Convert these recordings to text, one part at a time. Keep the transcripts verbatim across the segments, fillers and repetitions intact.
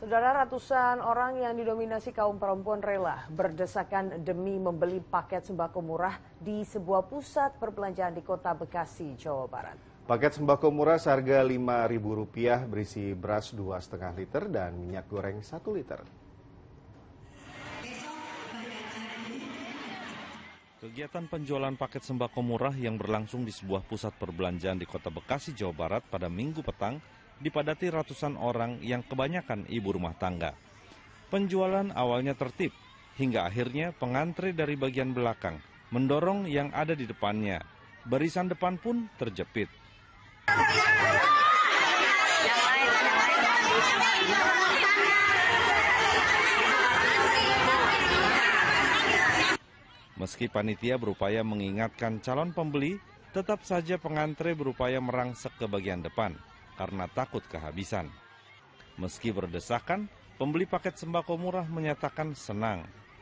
Saudara, ratusan orang yang didominasi kaum perempuan rela berdesakan demi membeli paket sembako murah di sebuah pusat perbelanjaan di Kota Bekasi, Jawa Barat. Paket sembako murah seharga lima ribu rupiah berisi beras dua koma lima liter dan minyak goreng satu liter. Kegiatan penjualan paket sembako murah yang berlangsung di sebuah pusat perbelanjaan di Kota Bekasi, Jawa Barat pada Minggu petang dipadati ratusan orang yang kebanyakan ibu rumah tangga. Penjualan awalnya tertib, hingga akhirnya pengantre dari bagian belakang mendorong yang ada di depannya. Barisan depan pun terjepit. Meski panitia berupaya mengingatkan calon pembeli, tetap saja pengantre berupaya merangsek ke bagian depan karena takut kehabisan. Meski berdesakan, pembeli paket sembako murah menyatakan senang.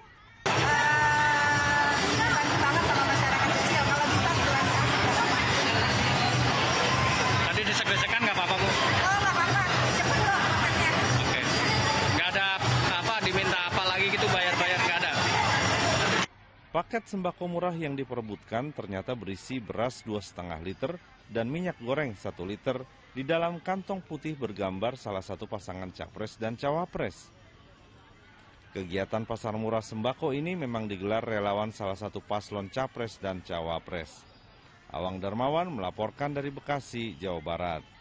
Tadi desek-desekan nggak apa-apa, Bu? Oh, nggak apa-apa, cepet kok paketnya. Oke. Nggak ada apa, diminta apa lagi gitu, bayar-bayar nggak ada? Paket sembako murah yang diperebutkan ternyata berisi beras dua koma lima liter dan minyak goreng satu liter di dalam kantong putih bergambar salah satu pasangan capres dan cawapres. Kegiatan pasar murah sembako ini memang digelar relawan salah satu paslon capres dan cawapres. Awang Darmawan melaporkan dari Bekasi, Jawa Barat.